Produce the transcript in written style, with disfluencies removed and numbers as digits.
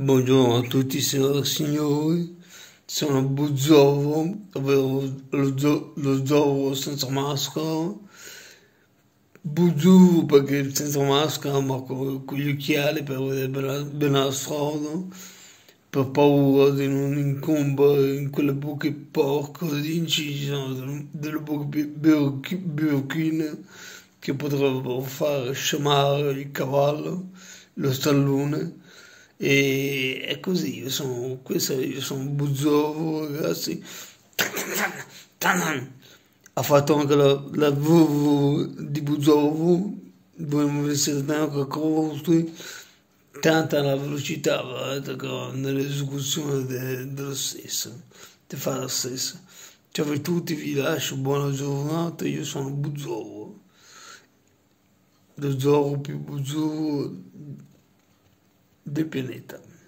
Buongiorno a tutti signore e signori, sono Buzzovo, ovvero lo zovo senza maschera. Buzzovo perché senza maschera ma con gli occhiali per vedere bene la strada, per paura di non incombere in quelle buche porche di inciso, delle buche bianchine che potrebbero far scemare il cavallo, lo stallone. E è così, io sono Buzzovo, ragazzi. Ha fatto anche la VV di Buzzovo, voi vi siete anche accorti, tanta la velocità veramente, nell'esecuzione dello stesso, di fare la stessa. Ciao a tutti, vi lascio buona giornata, io sono Buzzovo, lo zoo più Buzzovo del pianeta.